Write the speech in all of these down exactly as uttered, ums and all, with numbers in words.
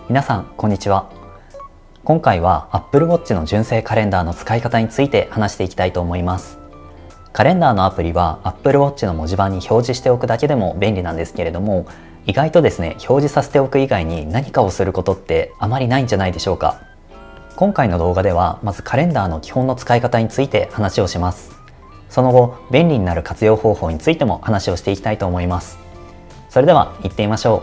皆さんこんにちは。今回は Apple Watch の純正カレンダーの使い方について話していきたいと思います。カレンダーのアプリは Apple Watch の文字盤に表示しておくだけでも便利なんですけれども、意外とですね、表示させておく以外に何かをすることってあまりないんじゃないでしょうか。今回の動画ではまずカレンダーの基本の使い方について話をします。その後、便利になる活用方法についても話をしていきたいと思います。それでは行ってみましょ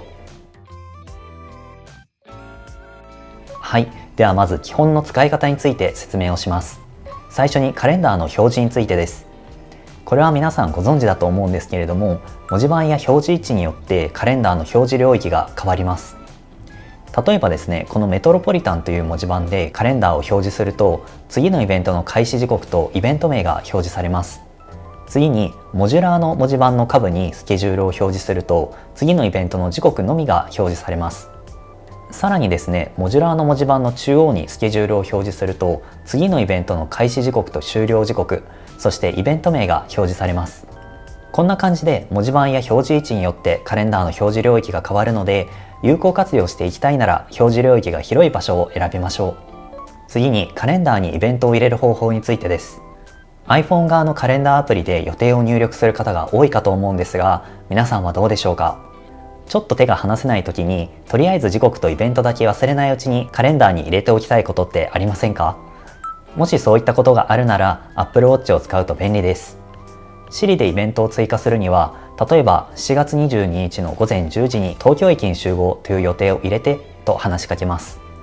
う。はい、ではまず基本の使い方について説明をします。最初にカレンダーの表示についてです。これは皆さんご存知だと思うんですけれども、文字盤や表示位置によってカレンダーの表示領域が変わります。例えばですね、このメトロポリタンという文字盤でカレンダーを表示すると、次のイベントの開始時刻とイベント名が表示されます。次にモジュラーの文字盤の下部にスケジュールを表示すると、次のイベントの時刻のみが表示されます。さらにですね、モジュラーの文字盤の中央にスケジュールを表示すると、次のイベントの開始時刻と終了時刻、そしてイベント名が表示されます。こんな感じで文字盤や表示位置によってカレンダーの表示領域が変わるので、有効活用していきたいなら表示領域が広い場所を選びましょう。次にカレンダーにイベントを入れる方法についてです。iPhone 側のカレンダーアプリで予定を入力する方が多いかと思うんですが、皆さんはどうでしょうか。ちょっと手が離せない時に、とりあえず時刻とイベントだけ忘れないうちにカレンダーに入れておきたいことってありませんか？もしそういったことがあるなら Apple Watch を使うと便利です。Siri でイベントを追加するには、例えばしがつにじゅうににちのごぜんじゅうじに東京駅に集合という予定を入れてと話しかけます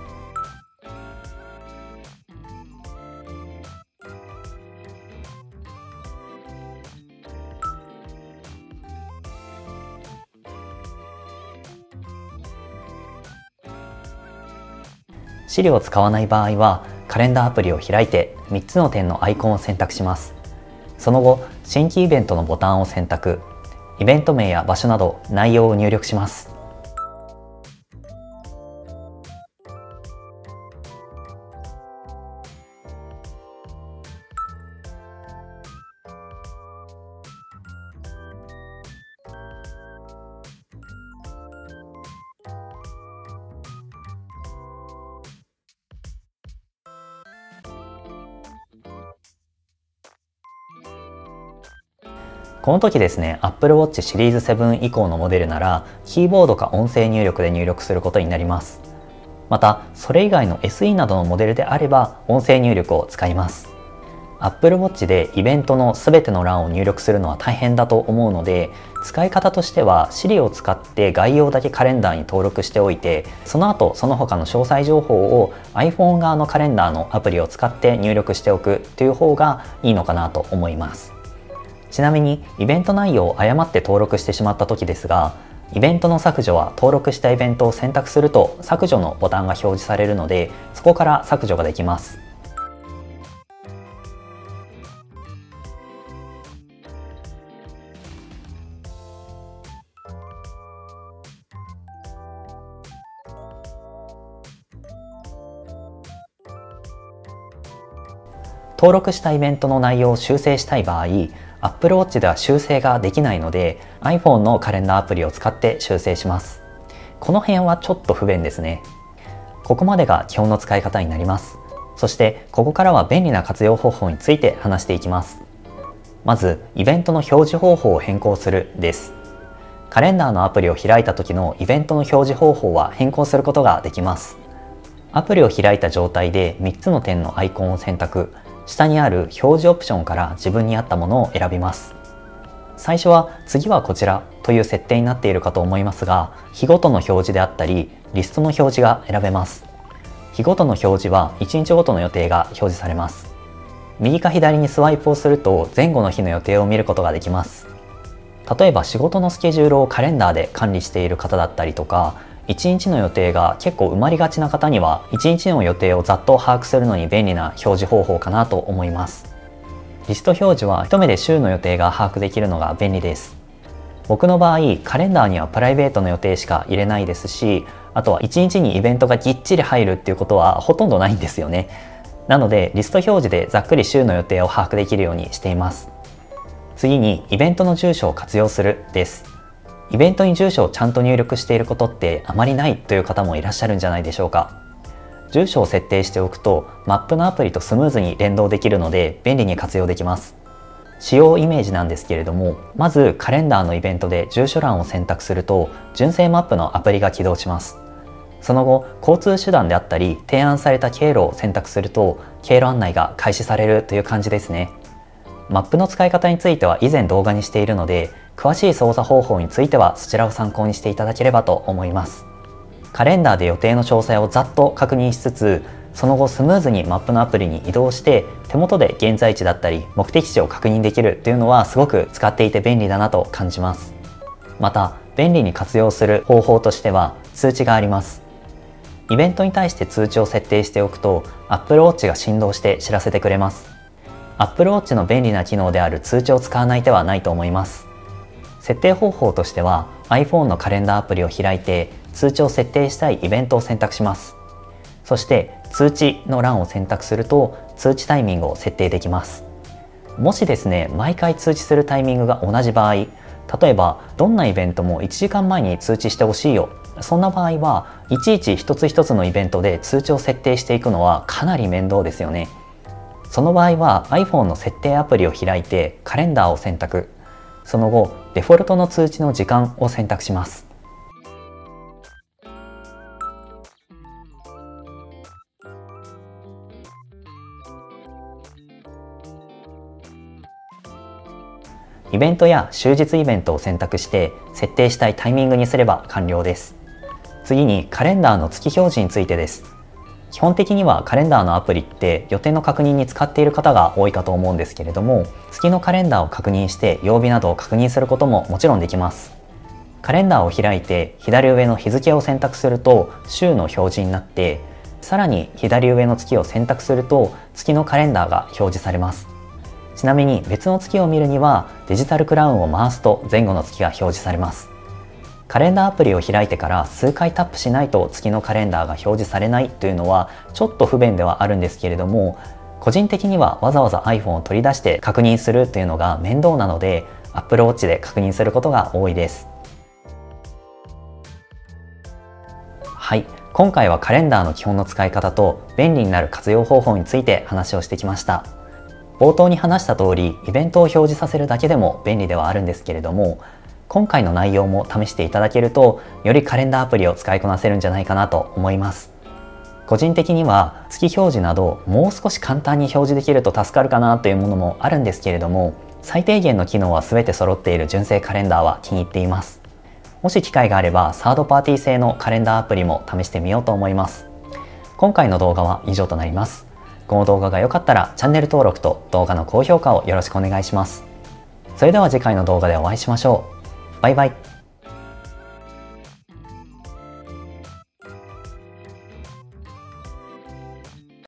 。Siri を使わない場合は、カレンダーアプリを開いてみっつの点のアイコンを選択します。その後、新規イベントのボタンを選択、イベント名や場所など内容を入力します。この時ですね、Apple Watch シリーズセブン以降のモデルなら、キーボードか音声入力で入力することになります。また、それ以外の エスイー などのモデルであれば、音声入力を使います。Apple Watch でイベントのすべての欄を入力するのは大変だと思うので、使い方としては Siri を使って概要だけカレンダーに登録しておいて、その後その他の詳細情報を iPhone 側のカレンダーのアプリを使って入力しておくという方がいいのかなと思います。ちなみにイベント内容を誤って登録してしまった時ですが、イベントの削除は登録したイベントを選択すると削除のボタンが表示されるので、そこから削除ができます。登録したイベントの内容を修正したい場合、Apple Watch では修正ができないので iPhone のカレンダーアプリを使って修正します。この辺はちょっと不便ですね。ここまでが基本の使い方になります。そしてここからは便利な活用方法について話していきます。まず、イベントの表示方法を変更するです。カレンダーのアプリを開いた時のイベントの表示方法は変更することができます。アプリを開いた状態でみっつの点のアイコンを選択、下にある表示オプションから自分に合ったものを選びます。最初は次はこちらという設定になっているかと思いますが、日ごとの表示であったりリストの表示が選べます。日ごとの表示はいちにちごとの予定が表示されます。右か左にスワイプをすると前後の日の予定を見ることができます。例えば仕事のスケジュールをカレンダーで管理している方だったりとか、いちにちの予定が結構埋まりがちな方には、いちにちの予定をざっと把握するのに便利な表示方法かなと思います。リスト表示は一目で週の予定が把握できるのが便利です。僕の場合、カレンダーにはプライベートの予定しか入れないですし、あとはいちにちにイベントがぎっちり入るっていうことはほとんどないんですよね。なのでリスト表示でざっくり週の予定を把握できるようにしています。次にイベントの住所を活用するです。 イベントに住所をちゃんと入力していることってあまりないという方もいらっしゃるんじゃないでしょうか。住所を設定しておくとマップのアプリとスムーズに連動できるので便利に活用できます。使用イメージなんですけれども、まずカレンダーのイベントで住所欄を選択すると純正マップのアプリが起動します。その後、交通手段であったり提案された経路を選択すると経路案内が開始されるという感じですね。マップの使い方については以前動画にしているので、詳しい操作方法についてはそちらを参考にしていただければと思います。カレンダーで予定の詳細をざっと確認しつつ、その後スムーズにマップのアプリに移動して手元で現在地だったり目的地を確認できるっていうのはすごく使っていて便利だなと感じます。また便利に活用する方法としては通知があります。イベントに対して通知を設定しておくと Apple Watch が振動して知らせてくれます。Apple Watch の便利な機能である通知を使わない手はないと思います。設定方法としては iPhone のカレンダーアプリを開いて通知を設定したいイベントを選択します。そして通知の欄を選択すると通知タイミングを設定できます。もしですね、毎回通知するタイミングが同じ場合、例えばどんなイベントもいちじかんまえに通知してほしいよ、そんな場合はいちいち一つ一つのイベントで通知を設定していくのはかなり面倒ですよね。その場合は iPhone の設定アプリを開いてカレンダーを選択、その後デフォルトの通知の時間を選択します。イベントや終日イベントを選択して設定したいタイミングにすれば完了です。次にカレンダーの月表示についてです。基本的にはカレンダーのアプリって予定の確認に使っている方が多いかと思うんですけれども、月のカレンダーを確認して曜日などを確認することももちろんできます。カレンダーを開いて左上の日付を選択すると週の表示になって、さらに左上の月を選択すると月のカレンダーが表示されます。ちなみに別の月を見るにはデジタルクラウンを回すと前後の月が表示されます。カレンダーアプリを開いてから数回タップしないと月のカレンダーが表示されないというのはちょっと不便ではあるんですけれども、個人的にはわざわざ iPhone を取り出して確認するというのが面倒なので Apple Watch で確認することが多いです。はい、今回はカレンダーの基本の使い方と便利になる活用方法について話をしてきました。冒頭に話した通り、イベントを表示させるだけでも便利ではあるんですけれども、今回の内容も試していただけると、よりカレンダーアプリを使いこなせるんじゃないかなと思います。個人的には月表示などもう少し簡単に表示できると助かるかなというものもあるんですけれども、最低限の機能は全て揃っている純正カレンダーは気に入っています。もし機会があればサードパーティー製のカレンダーアプリも試してみようと思います。今回の動画は以上となります。この動画が良かったらチャンネル登録と動画の高評価をよろしくお願いします。それでは次回の動画でお会いしましょう。バイバイ。